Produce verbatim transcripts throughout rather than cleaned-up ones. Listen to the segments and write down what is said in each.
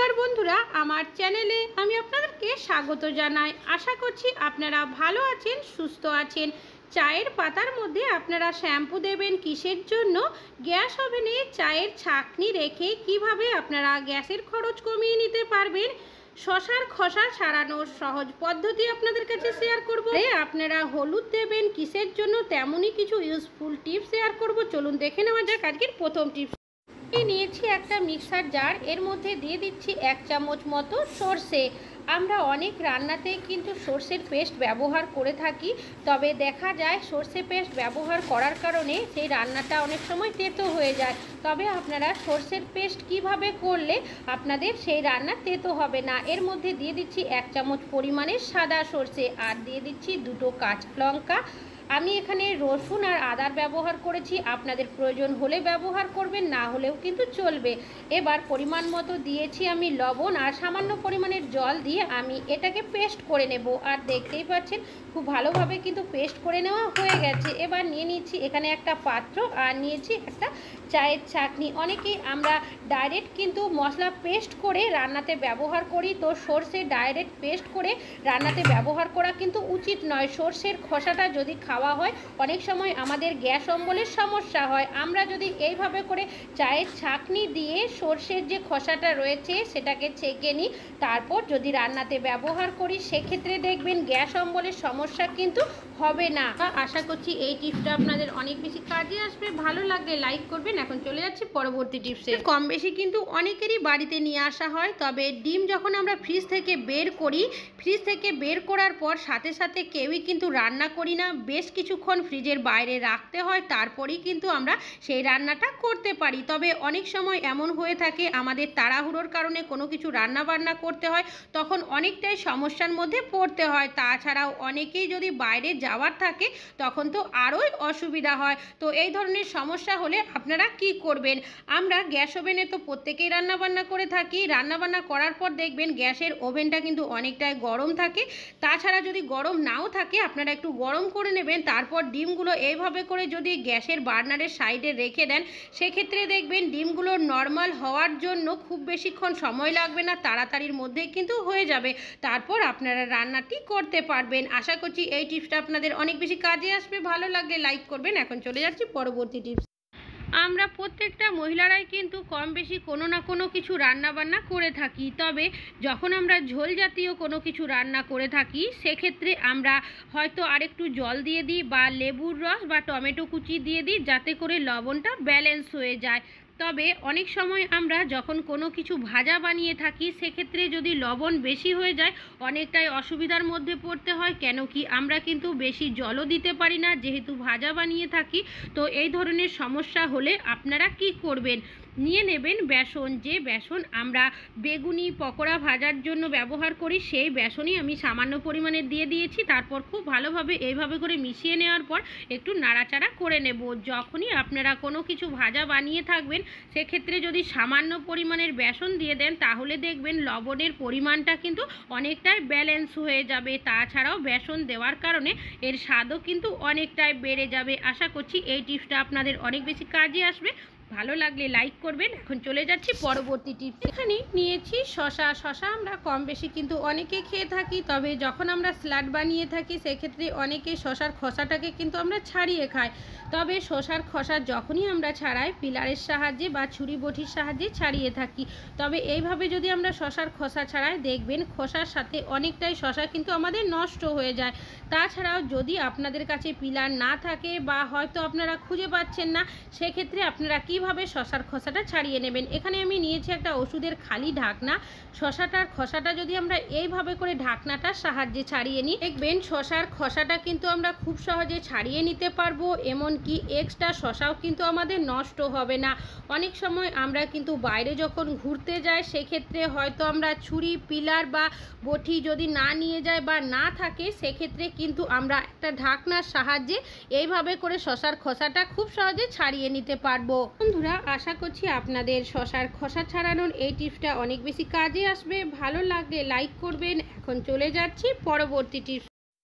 নমস্কার বন্ধুরা, আমার চ্যানেলে আমি আপনাদেরকে স্বাগত জানাই। আশা করছি আপনারা ভালো আছেন, সুস্থ আছেন। চায়ের পাতার মধ্যে আপনারা শ্যাম্পু দেবেন কিসের জন্য? গ্যাস ওভেনে চায়ের ছাঁকনি রেখে কিভাবে আপনারা গ্যাসের খরচ কমিয়ে নিতে পারবেন, শশার খোসা ছাড়ানোর সহজ পদ্ধতি আপনাদের কাছে শেয়ার করব। আপনারা হলুদ দেবেন কিসের জন্য, তেমনই কিছু ইউজফুল টিপস শেয়ার করব। চলুন দেখে নেওয়া যাক আজকের প্রথম টিপস। নিয়েছি একটা মিক্সার জার, এর মধ্যে দিয়ে দিচ্ছি এক চামচ মতো সর্ষে। আমরা অনেক রান্নাতে কিন্তু সর্ষের পেস্ট ব্যবহার করে থাকি, তবে দেখা যায় সর্ষে পেস্ট ব্যবহার করার কারণে সেই রান্নাটা অনেক সময় তেতো হয়ে যায়। তবে আপনারা সর্ষের পেস্ট কিভাবে করলে আপনাদের সেই রান্না তেতো হবে না। এর মধ্যে দিয়ে দিচ্ছি এক চামচ পরিমাণে সাদা সর্ষে, আর দিয়ে দিচ্ছি দুটো কাঁচা লঙ্কা। আমি এখানে রসুন আর আদার ব্যবহার করেছি, আপনাদের প্রয়োজন হলে ব্যবহার করবেন, না হলেও কিন্তু চলবে। এবার পরিমাণ মতো দিয়েছি আমি লবণ, আর সামান্য পরিমাণের জল দিয়ে আমি এটাকে পেস্ট করে নেব। আর দেখতেই পাচ্ছেন খুব ভালোভাবে কিন্তু পেস্ট করে নেওয়া হয়ে গেছে। এবার নিয়ে নিচ্ছি এখানে একটা পাত্র, আর নিয়েছি একটা চায়ের ছাঁকনি। অনেকেই আমরা ডাইরেক্ট কিন্তু মশলা পেস্ট করে রান্নাতে ব্যবহার করি, তো সর্ষে ডাইরেক্ট পেস্ট করে রান্নাতে ব্যবহার করা কিন্তু উচিত নয়। সর্ষের খোসাটা যদি খাওয়া হয় অনেক সময় আমাদের গ্যাস অম্বলের সমস্যা হয়। আমরা যদি এইভাবে করে চায়ের ছাঁকনি দিয়ে সর্ষের যে খোসাটা রয়েছে সেটাকে ছেঁকে নিই, তারপর যদি রান্নাতে ব্যবহার করি, সেক্ষেত্রে দেখবেন গ্যাস অম্বলের সমস্যা কিন্তু হবে না। আশা করছি এই টিপসটা আপনাদের অনেক বেশি কাজে আসবে। ভালো লাগলে লাইক করবেন। এখন চলে যাচ্ছি পরবর্তী টিপসে। কম বেশি কিন্তু অনেকেরই বাড়িতে নিয়ে আসা হয়, তবে ডিম যখন আমরা ফ্রিজ থেকে বের করি, ফ্রিজ থেকে বের করার পর সাথে সাথে কেউই কিন্তু রান্না করি না, বেশ কিছুক্ষণ ফ্রিজের বাইরে রাখতে হয়, তারপরেই কিন্তু আমরা সেই রান্নাটা করতে পারি। তবে অনেক সময় এমন হয়ে থাকে আমাদের তাড়াহুড়োর কারণে কোনো কিছু রান্না বান্না করতে হয়, তখন অনেকটাই সমস্যার মধ্যে পড়তে হয়। তাছাড়াও অনেকেই যদি বাইরে যাওয়ার থাকে তখন তো আরোই অসুবিধা হয়। তো এই ধরনের সমস্যা হলে আপনারা কি করবেন? আমরা গ্যাস ওভেনে তো প্রত্যেকেই রান্না বান্না করে থাকি। রান্না বান্না করার পর দেখবেন গ্যাসের ওভেনটা কিন্তু অনেকটাই গরম থাকে। তাছাড়া যদি গরম নাও থাকে আপনারা একটু গরম করে নেবেন, তারপর ডিমগুলো এইভাবে করে যদি গ্যাসের বার্নারের সাইডে রেখে দেন, সেক্ষেত্রে দেখবেন ডিমগুলো নর্মাল হওয়ার জন্য খুব বেশিক্ষণ সময় লাগবে না, তাড়াতাড়ির মধ্যেই কিন্তু হয়ে যাবে। তারপর আপনারা রান্নাটি করতে পারবেন। আশা করছি এই টিপসটা আপনাদের অনেক বেশি কাজে আসবে। ভালো লাগলে লাইক করবেন। এখন চলে যাচ্ছি পরবর্তী টিপস। আমরা প্রত্যেকটা মহিলারাই কিন্তু কম বেশি কোনো না কোনো কিছু রান্না বান্না করে থাকি, তবে যখন আমরা ঝোল জাতীয় কোনো কিছু রান্না করে থাকি সেক্ষেত্রে আমরা হয়তো আরেকটু জল দিয়ে দিই, বা লেবুর রস বা টমেটো কুচি দিয়ে দিই, যাতে করে লবণটা ব্যালেন্স হয়ে যায়। তবে অনেক সময় আমরা যখন কোনো কিছু ভাজা বানিয়ে থাকি সেক্ষেত্রে যদি লবণ বেশি হয়ে যায় অনেকটাই অসুবিধার মধ্যে পড়তে হয়, কেন কি আমরা কিন্তু বেশি জলও দিতে পারি না যেহেতু ভাজা বানিয়ে থাকি। তো এই ধরনের সমস্যা হলে আপনারা কি করবেন? নিয়ে নেবেন বেসন। যে বেসন আমরা বেগুনি পকোড়া ভাজার জন্য ব্যবহার করি, সেই বেসনই আমি সামান্য পরিমাণে দিয়ে দিয়েছি। তারপর খুব ভালোভাবে এইভাবে করে মিশিয়ে নেওয়ার পর একটু নাড়াচাড়া করে নেব। যখনই আপনারা কোনো কিছু ভাজা বানিয়ে থাকবেন সেক্ষেত্রে যদি সামান্য পরিমাণের বেসন দিয়ে দেন, তাহলে দেখবেন লবণের পরিমাণটা কিন্তু অনেকটাই ব্যালেন্স হয়ে যাবে। তাছাড়াও বেসন দেওয়ার কারণে এর স্বাদও কিন্তু অনেকটাই বেড়ে যাবে। আশা করছি এই টিপসটা আপনাদের অনেক বেশি কাজে আসবে। ভালো লাগলে লাইক করবেন। এখন চলে যাচ্ছি পরবর্তী টিপস। এখানে নিয়েছি শশা। শশা আমরা কম বেশি কিন্তু অনেকেই খেয়ে থাকি, তবে যখন আমরা স্যালাড বানিয়ে থাকি সেক্ষেত্রে অনেকেই শশার খোসাটাকে কিন্তু আমরা ছাড়িয়ে খাই। তবে শশার খোসা যখনই আমরা ছাড়াই পিলারের সাহায্যে বা ছুরি বটির সাহায্যে ছাড়িয়ে থাকি, তবে এইভাবে যদি আমরা শশার খোসা ছাড়াই দেখবেন খোসার সাথে অনেকটাই শশা কিন্তু আমাদের নষ্ট হয়ে যায়। তাছাড়াও যদি আপনাদের কাছে পিলার না থাকে বা হয়তো আপনারা খুঁজে পাচ্ছেন না, সেক্ষেত্রে আপনারা কিভাবে শশার খোসাটা ছাড়িয়ে নেবেন? এখানে আমি নিয়েছি একটা ওষুধের খালি ঢাকনা। শশাটার খোসাটা যদি আমরা এইভাবে করে ঢাকনাটার সাহায্যে ছাড়িয়ে নিই, দেখবেন শশার খোসাটা কিন্তু আমরা খুব সহজে ছাড়িয়ে নিতে পারবো। এমনকি এক্সট্রা শশাও কিন্তু আমাদের নষ্ট হবে না। অনেক সময় আমরা কিন্তু বাইরে যখন ঘুরতে যাই সেক্ষেত্রে হয়তো আমরা ছুরি পিলার বা বটি যদি না নিয়ে যাই বা না থাকে, সেক্ষেত্রে কিন্তু আমরা একটা ঢাকনার সাহায্যে এইভাবে করে শশার খোসাটা খুব সহজে ছাড়িয়ে নিতে পারবো। বন্ধুরা, আশা করছি আপনাদের শশার খোসা ছাড়ানোর এই টিপসটা অনেক বেশি কাজে আসবে। ভালো লাগলে লাইক করবেন। এখন চলে যাচ্ছি পরবর্তী টিপস।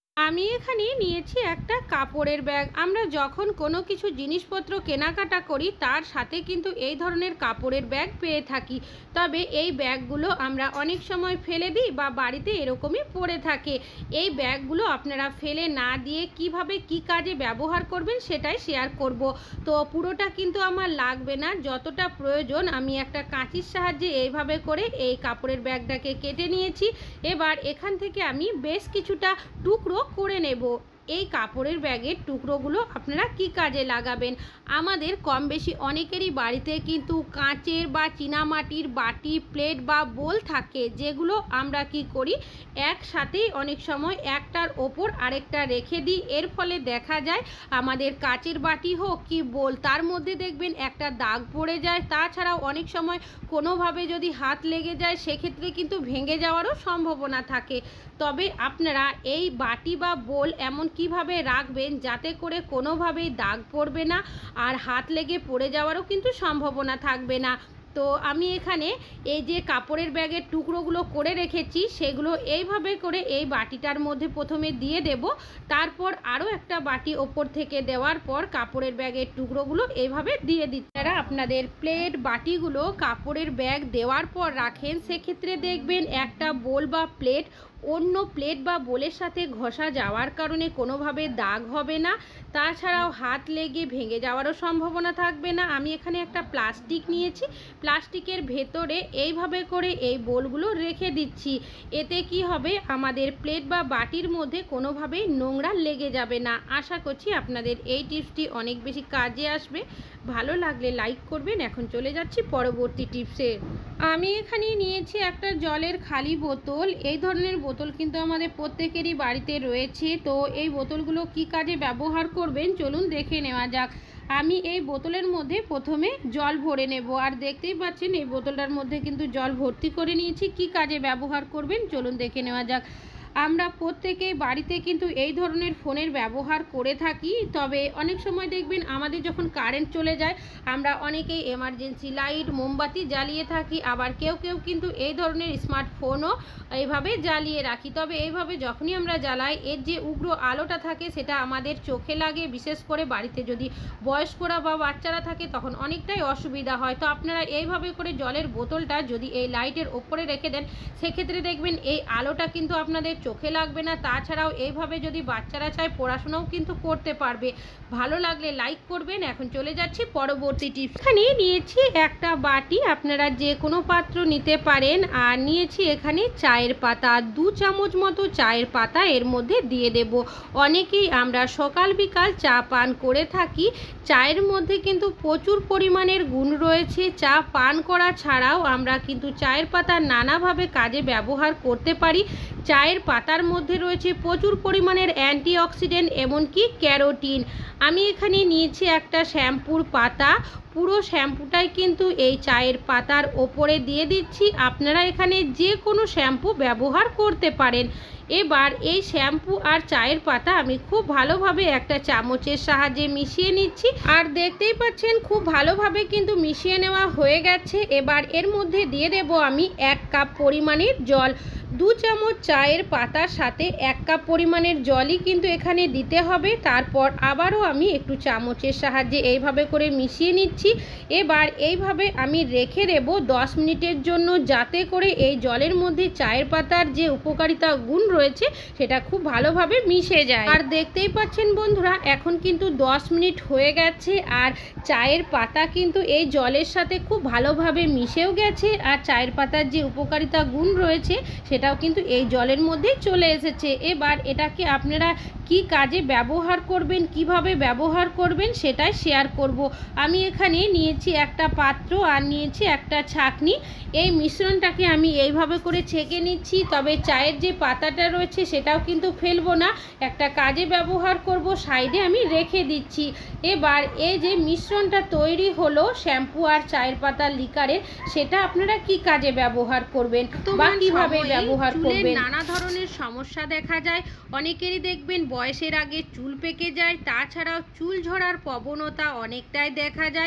আমি এখানে নিয়েছি একটা কাপড়ের ব্যাগ। আমরা যখন কোনো কিছু জিনিসপত্র কেনাকাটা করি তার সাথে কিন্তু এই ধরনের কাপড়ের ব্যাগ পেয়ে থাকি। তবে এই ব্যাগগুলো আমরা অনেক সময় ফেলে দিই বা বাড়িতে এরকমই পড়ে থাকে। এই ব্যাগগুলো আপনারা ফেলে না দিয়ে কিভাবে কি কাজে ব্যবহার করবেন সেটাই শেয়ার করব। তো পুরোটা কিন্তু আমার লাগবে না, যতটা প্রয়োজন আমি একটা কাঁচির সাহায্যে এইভাবে করে এই কাপড়ের ব্যাগটাকে কেটে নিয়েছি। এবার এখান থেকে আমি বেশ কিছুটা টুকরো করে নেব। এই কাপড়ের ব্যাগের টুকরোগুলো আপনারা কি কাজে লাগাবেন? আমাদের কম বেশি অনেকেরই বাড়িতে কিন্তু কাঁচের বা চীনামাটির বাটি, প্লেট বা বোল থাকে, যেগুলো আমরা কি করি একসাথেই অনেক সময় একটার ওপর আরেকটা রেখে দিই। এর ফলে দেখা যায় আমাদের কাচের বাটি হোক কি বোল, তার মধ্যে দেখবেন একটা দাগ পড়ে যায়। তাছাড়াও অনেক সময় কোনোভাবে যদি হাত লেগে যায় সেক্ষেত্রে কিন্তু ভেঙে যাওয়ারও সম্ভাবনা থাকে। তবে আপনারা এই বাটি বা বোল এমন কিভাবে রাখবেন যাতে করে কোনোভাবেই দাগ পড়বে না আর হাত লেগে পড়ে যাওয়ারও কিন্তু সম্ভাবনা থাকবে না। তো আমি এখানে এই যে কাপড়ের ব্যাগের টুকরোগুলো করে রেখেছি সেগুলো এইভাবে করে এই বাটিটার মধ্যে প্রথমে দিয়ে দেব। তারপর আরও একটা বাটি ওপর থেকে দেওয়ার পর কাপড়ের ব্যাগের টুকরোগুলো এইভাবে দিয়ে দিচ্ছি। যারা আপনাদের প্লেট বাটিগুলো কাপড়ের ব্যাগ দেওয়ার পর রাখেন সেক্ষেত্রে দেখবেন একটা বোল বা প্লেট অন্য প্লেট বা বোলের সাথে ঘষা যাওয়ার কারণে কোনোভাবে দাগ হবে না। তাছাড়াও হাত লেগে ভেঙে যাওয়ারও সম্ভাবনা থাকবে না। আমি এখানে একটা প্লাস্টিক নিয়েছি, প্লাস্টিকের ভেতরে এইভাবে করে এই বোলগুলো রেখে দিচ্ছি। এতে কি হবে, আমাদের প্লেট বা বাটির মধ্যে কোনোভাবেই নোংরা লেগে যাবে না। আশা করছি আপনাদের এই টিপসটি অনেক বেশি কাজে আসবে। ভালো লাগলে লাইক করবেন। এখন চলে যাচ্ছি পরবর্তী টিপসে। আমি এখানে নিয়েছি একটা জলের খালি বোতল। এই ধরনের বোতল কিন্তু আমাদের প্রত্যেকেরই বাড়িতে রয়েছে। তো এই বোতলগুলো কি কাজে ব্যবহার করবেন চলুন দেখে নেওয়া যাক। আমি এই বোতলের মধ্যে প্রথমে জল ভরে নেব, আর দেখতেই পাচ্ছেন এই বোতলটার মধ্যে কিন্তু জল ভর্তি করে নিয়েছি। কি কাজে ব্যবহার করবেন চলুন দেখে নেওয়া যাক। আমরা প্রত্যেকেই বাড়িতে কিন্তু এই ধরনের ফোনের ব্যবহার করে থাকি। তবে অনেক সময় দেখবেন আমাদের যখন কারেন্ট চলে যায় আমরা অনেকেই এমার্জেন্সি লাইট, মোমবাতি জ্বালিয়ে থাকি। আবার কেউ কেউ কিন্তু এই ধরনের স্মার্টফোনও এইভাবে জ্বালিয়ে রাখি। তবে এইভাবে যখনই আমরা জ্বালাই এর যে উগ্র আলোটা থাকে সেটা আমাদের চোখে লাগে। বিশেষ করে বাড়িতে যদি বয়স্করা বা বাচ্চারা থাকে তখন অনেকটাই অসুবিধা হয়। তো আপনারা এইভাবে করে জলের বোতলটা যদি এই লাইটের ওপরে রেখে দেন সেক্ষেত্রে দেখবেন এই আলোটা কিন্তু আপনাদের চোখে লাগবে না। তাছাড়াও এইভাবে যদি বাচ্চারা চায় পড়াশোনাও কিন্তু করতে পারবে। ভালো লাগলে লাইক করবেন। এখন চলে যাচ্ছি পরবর্তী টিপস। এখানে নিয়েছি একটা বাটি, আপনারা যে কোনো পাত্র নিতে পারেন। আর নিয়েছি এখানে চায়ের পাতা, দু চামচ মতো চায়ের পাতা এর মধ্যে দিয়ে দেব। অনেকেই আমরা সকাল বিকাল চা পান করে থাকি। চায়ের মধ্যে কিন্তু প্রচুর পরিমাণের গুণ রয়েছে। চা পান করা ছাড়াও আমরা কিন্তু চায়ের পাতা নানাভাবে কাজে ব্যবহার করতে পারি। চায়ের পাতার মধ্যে রয়েছে প্রচুর পরিমাণের অ্যান্টিঅক্সিডেন্ট এমনকি ক্যারোটিন। আমি এখানে নিয়েছি একটা শ্যাম্পুর পাতা, পুরো শ্যাম্পুটাই কিন্তু এই চায়ের পাতার ওপরে দিয়ে দিচ্ছি। আপনারা এখানে যে কোনো শ্যাম্পু ব্যবহার করতে পারেন। এবার এই শ্যাম্পু আর চায়ের পাতা আমি খুব ভালোভাবে একটা চামচের সাহায্যে মিশিয়ে নিচ্ছি। আর দেখতেই পাচ্ছেন খুব ভালোভাবে কিন্তু মিশিয়ে নেওয়া হয়ে গেছে। এবার এর মধ্যে দিয়ে দেব আমি এক কাপ পরিমাণের জল। দু চামচ চায়ের পাতার সাথে এক কাপ পরিমাণের জলই কিন্তু এখানে দিতে হবে। তারপর আবারও আমি একটু চামচের সাহায্যে এইভাবে করে মিশিয়ে নিচ্ছি। এবার এইভাবে আমি রেখে দেব দশ মিনিটের জন্য, যাতে করে এই জলের মধ্যে চায়ের পাতার যে উপকারিতা গুণ রয়েছে সেটা খুব ভালোভাবে মিশে যায়। আর দেখতেই পাচ্ছেন বন্ধুরা এখন কিন্তু দশ মিনিট হয়ে গেছে আর চায়ের পাতা কিন্তু এই জলের সাথে খুব ভালোভাবে মিশেও গেছে। আর চায়ের পাতার যে উপকারিতা গুণ রয়েছে সেটাও কিন্তু এই জলের মধ্যেই চলে এসেছে। এবার এটাকে আপনারা কি কাজে ব্যবহার করবেন, কিভাবে ব্যবহার করবেন সেটাই শেয়ার করব। আমি এখানে নিয়েছি একটা পাত্র আর নিয়েছি একটা ছাঁকনি। এই মিশ্রণটাকে আমি এইভাবে করে ছেঁকে নিচ্ছি। তবে চায়ের যে পাতাটা রয়েছে সেটাও কিন্তু ফেলবো না, একটা কাজে ব্যবহার করব, সাইডে আমি রেখে দিচ্ছি। এবার এই যে মিশ্রণটা তৈরি হলো শ্যাম্পু আর চায়ের পাতার লিকারের, সেটা আপনারা কি কাজে ব্যবহার করবেন বা কিভাবে ব্যবহার করবেন। নানা ধরনের সমস্যা দেখা যায়, অনেকেরই দেখবেন বয়সের আগে চুল পেকে যায়। তাছাড়াও চুল ঝরার প্রবণতা অনেকটাই দেখা যায়।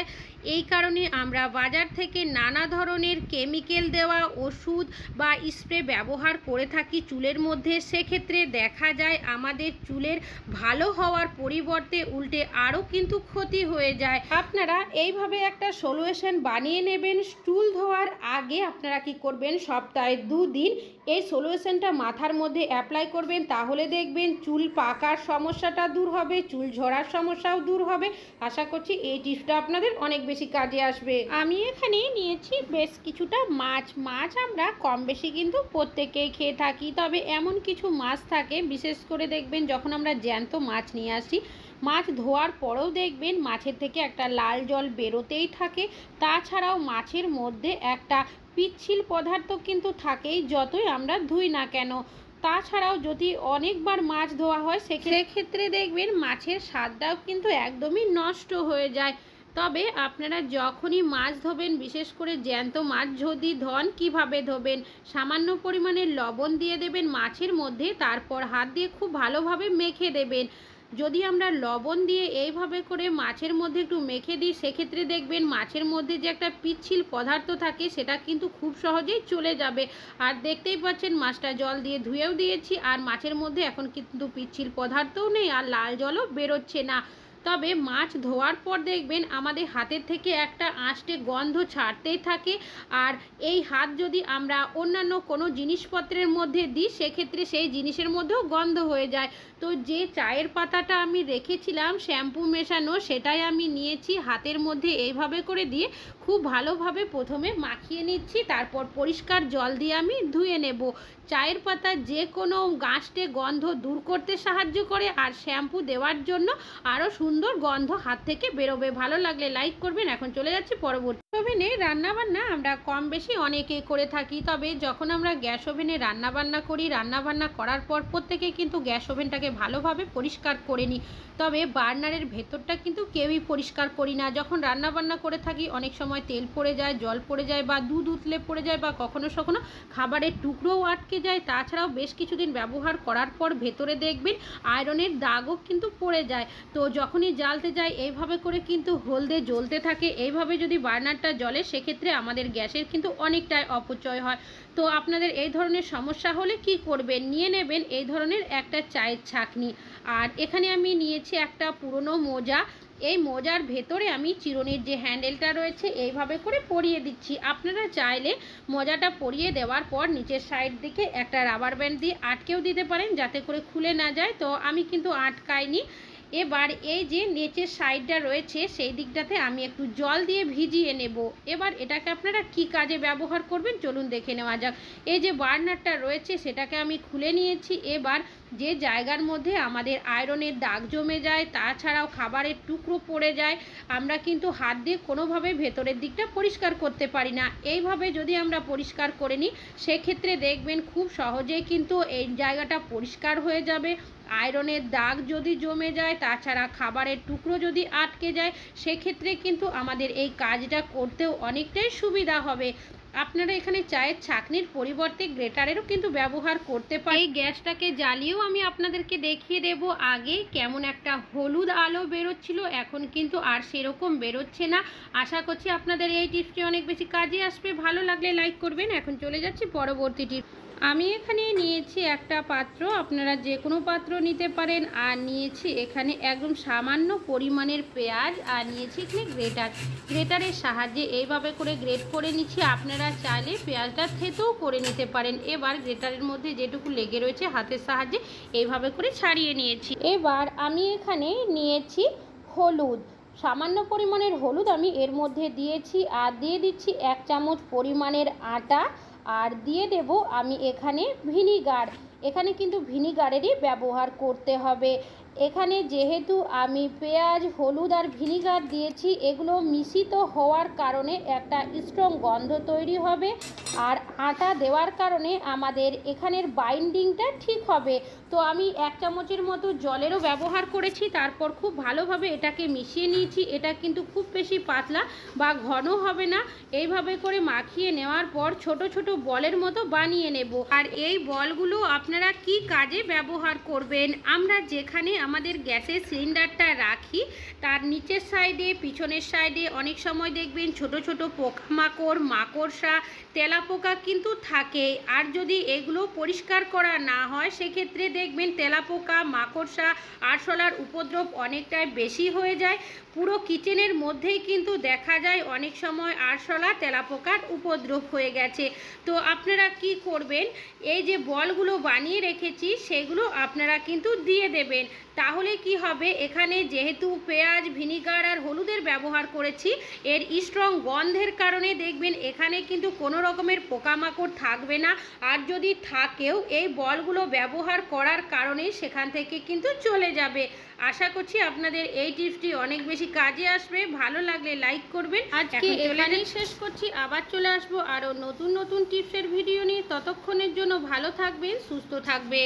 এই কারণে আমরা বাজার থেকে নানা ধরনের কেমিক্যাল দেওয়া ওষুধ বা স্প্রে ব্যবহার করে থাকি চুলের মধ্যে। সেক্ষেত্রে দেখা যায় আমাদের চুলের ভালো হওয়ার পরিবর্তে উল্টে আরও কিন্তু ক্ষতি হয়ে যায়। আপনারা এইভাবে একটা সলিউশন বানিয়ে নেবেন। চুল ধোয়ার আগে আপনারা কি করবেন, সপ্তাহে দুদিন এই সলিউশনটা মাথার মধ্যে অ্যাপ্লাই করবেন। তাহলে দেখবেন চুল পাকার সমস্যাটা দূর হবে, চুল ঝরার সমস্যাও দূর হবে। আশা করছি এই টিপসটা আপনাদের অনেক বেশি কাজে আসবে। আমি এখানে নিয়েছি বেশ কিছুটা মাছ। মাছ আমরা কম বেশি কিন্তু প্রত্যেকেই খেয়ে থাকি, তবে এমন কিছু মাছ থাকে বিশেষ করে দেখবেন যখন আমরা জ্যান্ত মাছ নিয়ে আসি, মাছ ধোয়ার পরেও দেখবেন মাছের থেকে একটা লাল জল বেরোতেই থাকে। তাছাড়াও মাছের মধ্যে একটা পিচ্ছিল পদার্থ কিন্তু থাকেই যতই আমরা ধুই না কেন। তাছাড়াও যদি অনেকবার মাছ ধোয়া হয় সেক্ষেত্রে দেখবেন মাছের স্বাদটাও কিন্তু একদমই নষ্ট হয়ে যায়। তবে আপনারা যখনই মাছ ধোবেন, বিশেষ করে জ্যান্ত মাছ যদি ধোন, কিভাবে ধোবেন, সামান্য পরিমাণে লবণ দিয়ে দেবেন মাছের মধ্যে, তারপর হাত দিয়ে খুব ভালোভাবে মেখে দেবেন। যদি আমরা লবণ দিয়ে এইভাবে করে মাছের মধ্যে একটু মেখে দিই সেক্ষেত্রে দেখবেন মাছের মধ্যে যে একটা পিচ্ছিল পদার্থ থাকে সেটা কিন্তু খুব সহজেই চলে যাবে। আর দেখতেই পাচ্ছেন মাছটা জল দিয়ে ধুয়েও দিয়েছি, আর মাছের মধ্যে এখন কিন্তু পিচ্ছিল পদার্থও নেই আর লাল জলও বেরোচ্ছে না। তবে মাছ ধোয়ার পর দেখবেন আমাদের হাতের থেকে একটা আঁশটে গন্ধ ছাড়তেই থাকে, আর এই হাত যদি আমরা অন্যান্য কোনো জিনিসপত্রের মধ্যে দিই সেক্ষেত্রে সেই জিনিসের মধ্যেও গন্ধ হয়ে যায়। তো যে চায়ের পাতাটা আমি রেখেছিলাম শ্যাম্পু মেশানো, সেটাই আমি নিয়েছি, হাতের মধ্যে এইভাবে করে দিয়ে খুব ভালোভাবে প্রথমে মাখিয়ে নিচ্ছি, তারপর পরিষ্কার জল দিয়ে আমি ধুয়ে নেব। চায়ের পাতা যে কোনো গাঁশটে গন্ধ দূর করতে সাহায্য করে, আর শ্যাম্পু দেওয়ার জন্য আরও সুন্দর গন্ধ হাত থেকে বেরোবে। ভালো লাগলে লাইক করবেন। এখন চলে যাচ্ছি পরবর্তী। ওভেনে রান্নাবান্না আমরা কম বেশি অনেকে করে থাকি, তবে যখন আমরা গ্যাস ওভেনে রান্নাবান্না করি, রান্নাবান্না করার পর প্রত্যেকে কিন্তু গ্যাস ওভেনটাকে ভালোভাবে পরিষ্কার করে নিই। তবে বার্নারের ভেতরটা কিন্তু কেউই পরিষ্কার করি না। যখন রান্নাবান্না করে থাকি অনেক সময় তেল পড়ে যায়, জল পড়ে যায়, বা দুধ উতলে পড়ে যায়, বা কখনো কখনো খাবারের টুকরোও আটকে যায়। তাছাড়াও বেশ কিছুদিন ব্যবহার করার পর ভেতরে দেখবেন আয়রনের দাগও কিন্তু পড়ে যায়। তো যখনই জ্বালতে যায় এইভাবে করে কিন্তু হলদে জ্বলতে থাকে। এইভাবে যদি বার্নারটা জ্বলে সেক্ষেত্রে আমাদের গ্যাসের কিন্তু অনেকটাই অপচয় হয়। তো আপনাদের এই ধরনের সমস্যা হলে কি করবেন, নিয়ে নেবেন এই ধরনের একটা চায়ের ছাঁকনি। আর এখানে আমি নিয়েছি একটা পুরনো মোজা। এই মোজার ভেতরে আমি চিরুনির যে হ্যান্ডেলটা রয়েছে এইভাবে করে পরিয়ে দিচ্ছি। আপনারা চাইলে মোজাটা পরিয়ে দেওয়ার পর নিচের সাইড দিকে একটা রাবার ব্যান্ড দিয়ে আটকেও দিতে পারেন যাতে করে খুলে না যায়। তো আমি কিন্তু আটকাইনি। এবার এই যে নিচের সাইডটা রয়েছে সেই দিকটাতে আমি একটু জল দিয়ে ভিজিয়ে নেব। এবার এটাকে আপনারা কি কাজে ব্যবহার করবেন চলুন দেখে নেওয়া যাক। এই যে বার্নারটা রয়েছে সেটাকে আমি খুলে নিয়েছি। এবার যে জায়গার মধ্যে আমাদের আয়রনের দাগ জমে যায়, তাছাড়াও খাবারের টুকরো পড়ে যায়, আমরা কিন্তু হাত দিয়ে কোনোভাবে ভেতরের দিকটা পরিষ্কার করতে পারি না। এইভাবে যদি আমরা পরিষ্কার করে নিই সেক্ষেত্রে দেখবেন খুব সহজেই কিন্তু এই জায়গাটা পরিষ্কার হয়ে যাবে। আয়রনের দাগ যদি জমে যায়, তাছাড়া খাবারের টুকরো যদি আটকে যায়, সেক্ষেত্রে কিন্তু আমাদের এই কাজটা করতেও অনেকটাই সুবিধা হবে। আপনারা এখানে চায়ের ছাঁকনির পরিবর্তে গ্রেটারেরও কিন্তু ব্যবহার করতে পারেন। এই গ্যাসটাকে জ্বালিয়েও আমি আপনাদেরকে দেখিয়ে দেব। আগে কেমন একটা হলুদ আলো বেরোচ্ছিল, এখন কিন্তু আর সেরকম বেরোচ্ছে না। আশা করছি আপনাদের এই টিপসটি অনেক বেশি কাজে আসবে। ভালো লাগলে লাইক করবেন। এখন চলে যাচ্ছি পরবর্তী টিপস। আমি এখানে নিয়েছি একটা পাত্র, আপনারা যে কোনো পাত্র নিতে পারেন। আর নিয়েছি এখানে একদম সামান্য পরিমাণের পেঁয়াজ, আর নিয়েছি এখানে গ্রেটার। গ্রেটারের সাহায্যে এইভাবে করে গ্রেট করে নিচ্ছি। আপনারা চাইলে পেঁয়াজটা থেতেও করে নিতে পারেন। এবার গ্রেটারের মধ্যে যেটুকু লেগে রয়েছে হাতের সাহায্যে এইভাবে করে ছাড়িয়ে নিয়েছি। এবার আমি এখানে নিয়েছি হলুদ, সামান্য পরিমাণের হলুদ আমি এর মধ্যে দিয়েছি। আর দিয়ে দিচ্ছি এক চামচ পরিমাণের আটা, আর দিয়ে দেব আমি এখানে ভিনিগার। এখানে কিন্তু ভিনিগারেরই ব্যবহার করতে হবে। এখানে যেহেতু আমি পেঁয়াজ, হলুদ আর ভিনিগার দিয়েছি, এগুলো মিশ্রিত হওয়ার কারণে একটা স্ট্রং গন্ধ তৈরি হবে, আর আটা দেওয়ার কারণে আমাদের এখানের বাইন্ডিংটা ঠিক হবে। তো আমি এক চামচের মতো জলেরও ব্যবহার করেছি, তারপর খুব ভালোভাবে এটাকে মিশিয়ে নিয়েছি। এটা কিন্তু খুব বেশি পাতলা বা ঘন হবে না। এইভাবে করে মাখিয়ে নেওয়ার পর ছোট ছোট বলের মতো বানিয়ে নেব। আর এই বলগুলো আপনারা কি কাজে ব্যবহার করবেন, আমরা যেখানে আমাদের গ্যাসের সিলিন্ডারটা রাখি তার নিচের সাইডে পিছনের সাইডে অনেক সময় দেখবেন ছোট ছোট পোকামাকড় মাকড়সা তেলাপোকা কিন্তু থাকে। আর যদি এগুলো পরিষ্কার করা না হয় সেক্ষেত্রে দেখবেন তেলাপোকা মাকড়সা আরশোলার উপদ্রব অনেকটাই বেশি হয়ে যায়। পুরো কিচেনের মধ্যেই কিন্তু দেখা যায় অনেক সময় আরশোলা তেলাপোকার উপদ্রব হয়ে গেছে। তো আপনারা কি করবেন, এই যে বলগুলো বানিয়ে রেখেছি সেগুলো আপনারা কিন্তু দিয়ে দেবেন। তাহলে কি হবে, এখানে যেহেতু পেঁয়াজ ভিনিগার আর হলুদের ব্যবহার করেছি এর স্ট্রং গন্ধের কারণে দেখবেন এখানে কিন্তু কোনো রকমের পোকামাকড় থাকবে না। আর যদি থাকেও এই বলগুলো ব্যবহার করার কারণে সেখান থেকে কিন্তু চলে যাবে। আশা করছি আপনাদের এই টিপসটি অনেক বেশি কাজে আসবে। ভালো লাগলে লাইক করবেন। আজকে এখানেই শেষ করছি, আবার চলে আসবো আরও নতুন নতুন টিপসের ভিডিও নিয়ে। ততক্ষণের জন্য ভালো থাকবেন, সুস্থ থাকবেন।